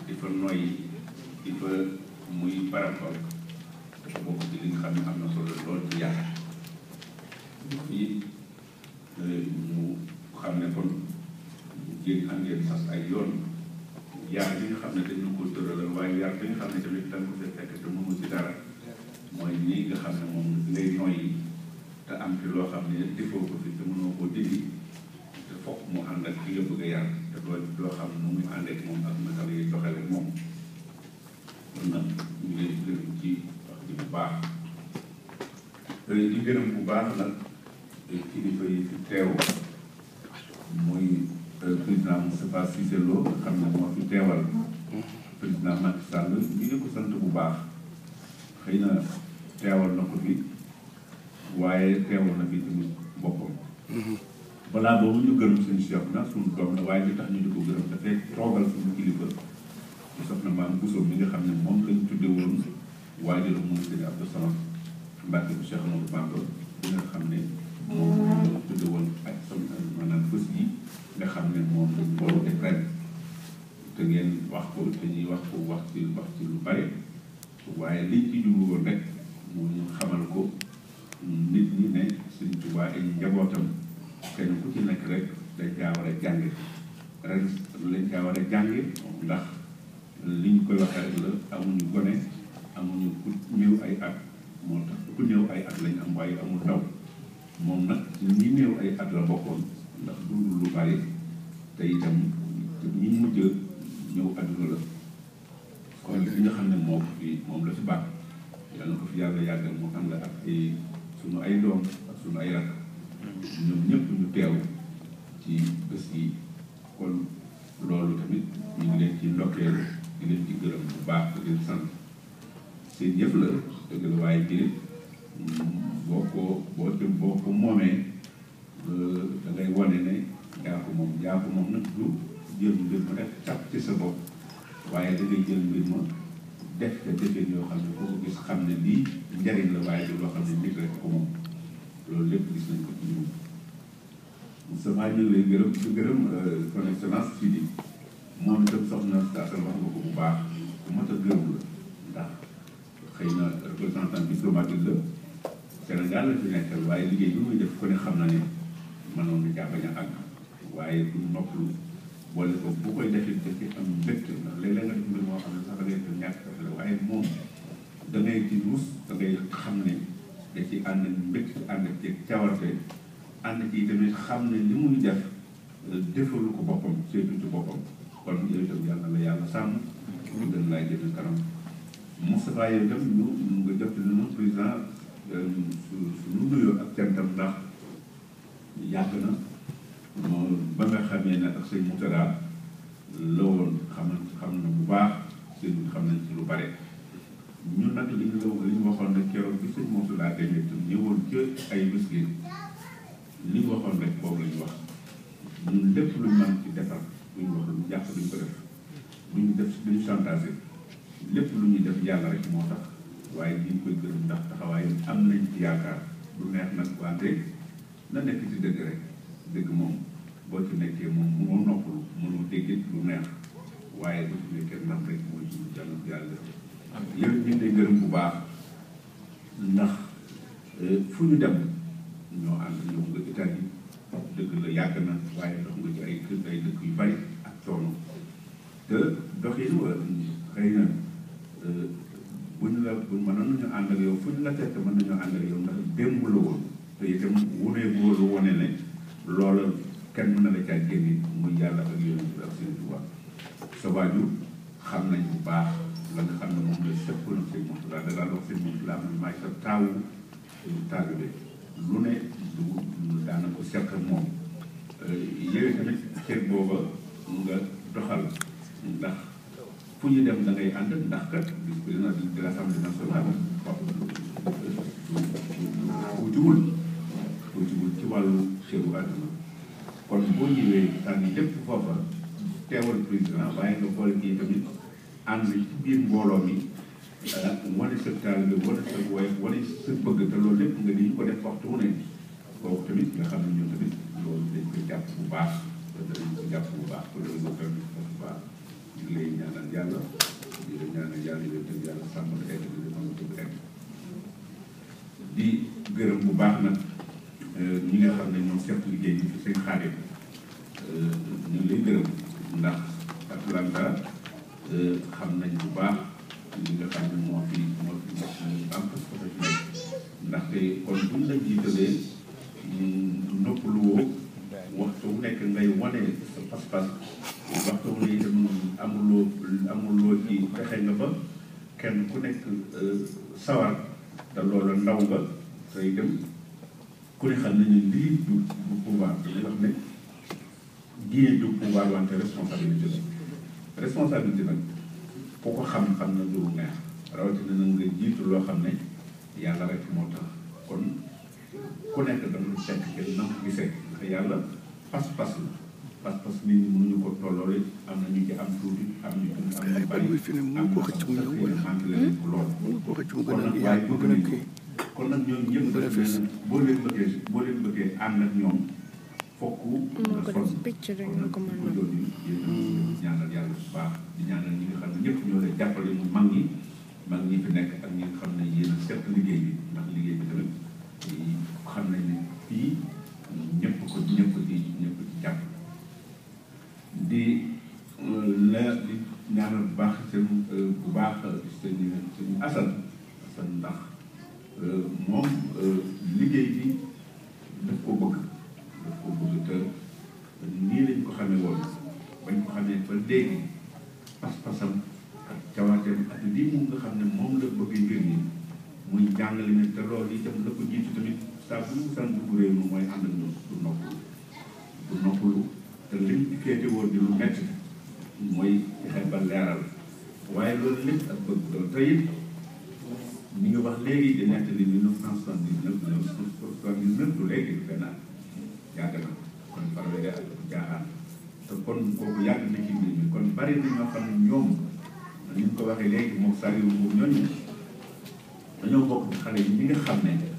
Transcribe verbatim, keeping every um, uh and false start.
di fa noyyi di fa muy parapol dafa bokk ci li nga xam ne am na solo lool ci yàlla fii ñu xam ne kon jéeg am ngeen sas ay yoon yaar bi nga xam ne dañu ko tëralal waaye yaar bi nga xam ne tamit da nga ko fekk te mënu ci dara mooy nii nga xam ne moom ngay noyyi te am ci loo xam ne defoo ko fi te mënoo koo dindi te fokk mu ànd ak ki nga bëgg a yar te doo doo xam nu muy ànd ak moom ak naka lay doxale ak moom kon nag ñu ngi leen gërëm ci wax ji bu baax di gërëm bu baax nag kilifa yi fi teew muy président Moustapha Cissé Lo nga xam ne moo fi teewal président Macky Sall ñu ngi ko sant bu baax xëy na teewal na ko fi waaye teewal na fi tamit boppam balaa boobu ñu gërëm suñu chef na suñu doom la waaye li tax ñu di ko gërëm dafay toogal suñu kilifa di soxna maam Bousso mi nga xam ne moom lañ tudde woon waajur mu sëñ Abdou Samad Mbacke bu Cheikh Amadou Bamba bi nga xam ne moom lañ tudde woon ak sama maanaam bés yi nga xam ne moom lañ ko def ren te ngeen wax ko te ñuy wax ko wax ci wax ci lu bare waaye liñ ci jublu woon rek moo ñu xamal ko nit ñi ne Sëriñ Tuubaa ay njabootam kenn ku ci nekk rek dañ caa war a jànge ren lañ caa war a jànge ndax liñ koy waxee rek la amuñu gone amuñu ku néew ay at moo tax ku néew ay at lañ am waaye amul ndaw moom nag ñi néew ay at la bokkoon ndax dundul lu bari te itam ñi mujj ñëw adduna la kon li nga xam ne moo ko fi moom la fi baax yal na ko fi yàlla yàggal mu am la ak ay sunu ay doom ak sunu ay rakk ñoom ñëpp ñu teew ci bés yi kon loolu tamit ñu ngi leen ci ndokkeel di leen ci gërëm bu baax di leen sant seen yëf la dëgg la waaye jëlee boo ko boo dem boo ko moomee da ngay wane ne yaa ko moom yaa ko moom nag du jël mbir ma rek càpp ci sa bopp waaye da ngay jël mbir ma def te defeen yoo xam ne boo ko gis xam ne lii njariñ la waaye du loo xam ne nit rek ko moom loolu lépp gis nañ ko ci ñun Moustapha ñu ngi lay gërëm di gërëm son excellence fii di moom itam soxna Sasal wax nga ko bu baax bu mat a gërëm la ndax xëy na représentant diplomatique la Sénégal la fi nekkal waaye liggéey bi muy def ko ne xam na ne mënoon na caa bañ a àgg waaye du noppalu boole ko bu koy defee daf ci am mbégte ndax léeg-léeg nga def mbir moo xam ne sax da ngay def ñàkk la waaye moom da ngay ci ruus da ngay xam ne da ci ànd mbégte ànd ci cawarte ànd ci tamit xam ne li muy def defalu ko boppam seetu ci boppam kon yow itam yàlla la yàlla sàmm ñu gën laay jënd kanam Moustapha yow itam ñu nga jot nañu président su suñu nuyoo ak cantam ndax yàgg na ba nga xamee ne ak sëñ Moutara la woon xam na xam na bu baax sëñ xam nañ ci lu bare ñun nag li ñu la li ñu waxoon rek keroog bi sëñ Moutara demee tam ñëwoon ca ay bés li ñu waxoon rek boobu la ñu wax ñun lépp lu mën ci defar lu ñu wax lu ñu jàpp duñ ko def lu ñu def duñu chantage lépp lu ñuy def yàlla rek moo tax waaye li ñu koy gërëm ndax taxawaay am nañ ci yaakaar du neex nag wante na nekk ci dëgg rek dëgg moom boo ci nekkee moom moo noppalu mënoo déggit lu neex waaye boo ci nekkee man rek mooy suñu jàll yàlla yow ñu ngi lay gërëm bu baax ndax fu ñu dem ñoo ànd ñëw nga Italie dëgg la yàgg na waaye dox nga ci ay kër ay dëkk yu bari ak coono te doxin wa xëy na bu ñu la bu mënoon nañu ànd ak yow fu ñu la fekk mën nañoo ànd ak yow ndax démb la woon te itam wunee boo lu wone ne loola kenn mën na la caa génne muy yàlla ak yoon bi ak seen Tuubaa sa waajur xam nañ bu baax la nga xam ne moom la sëppoon ak seen Moutala da daan wax seen Moutala man maay sa taawu taalibe lu ne lu daana ko seq moom yow tamit cër booba nga doxal ndax fu ñu dem da ngay ànd ndax kat vice président de l'Assemblée nationale tuutiwul tuutiwul ci wàllu cëru àdduna kon boo ñëwee tànn lépp foofa teewal président waaye nga boole kii tamit ànd ci biir mbooloo mi wane sa taalibe wane sa woy wane sa bëgg te loolu lépp nga di ñu ko def waxtu wu ne kooku tamit nga xam ne ñun tamit loolu dañ koy jàpp bu baax te danañ ko jàpp bu baax te loolu tamit bu baax ñu ngi lay ñaanal yàlla di la ñaanal yàlla yow tamit yàlla sàmm la egg di mën a bëgg egg di gërëm bu baax nag ñi nga xam ne ñoom seq liggéey bi fi seen xaadim ñu ngi lay gërëm ndax Atlanta xam nañ bu baax li nga xam ne moo fi moo fi nekk am professionnel ndaxte kon buñ la jiitalee noppalu woo waxtu wu nekk ngay wane sa pas-pas waxtu wu ne itam amuloo amuloo ci fexe nga ba kenn ku nekk sawar te loolu ndaw nga te itam ku ne xam nañu lii du du pouvoir dañuy wax ne diine du pouvoir wante responsabilité la responsabilité nag ku ko xam-xam na du neex rawatina na nga jiitu loo xam ne yàlla rek moo tax kon ku nekk da nga fekk kenn na ko gisee ndax yàlla pas-pas la pas-pas nit ñi mënuñu ko tolloole am na ñu ci am tuuti am ñu am ñu bari am na sax manqué leen ko lool kon nag waaye bëgg nañ ko kon nag ñoom ñëpp def na boo leen bëggee boo leen bëggee ànd ak ñoom fokk nga sonn kon nag ko doon yéen ñaanal yàlla bu baax di ñaanal ñi nga xam ne ñëpp ñoo lay jàppale mu mag ñi mag ñi fi nekk ak ñi nga xam ne yéen a seq liggéey bi ndax liggéey bi tamit xam nañ ne fii ñëpp ko ñëpp ci ñëpp ci jàpp di la di ñaanal bu baax seen bu baax seen seen asal asal ndax moom liggéey bi daf ko bëgg daf ko bëgg te nii lañ ko xamee woon bañ ko xamee ba léegi pas-pasam ak cawaateem ak lii moom nga xam ne moom la bëgg ngir ñi muy jàngale ne te loolu itam la ko jiitu tamit saa bu ñu san dugg réew mi mooy ànd ak ñoom du noppalu du noppalu te lim ci féete woon di lu metti mooy fexe ba leeral waaye loolu lépp ak bëgg loolu te it ñi nga wax léegi di nekk ni mille neuf cent soixante-dix-neuf mille neuf cent soixante-dix-neuf du léegi du fenn yàgg na kon farwede ak jaaxaan te kon kooku yàgg na ci mbir mi kon bari na ñoo xam ne ñoom ni ñu ko waxee léegi moom sariwu boobu ñooñu dañoo bokk ci xale yi ñi nga xam ne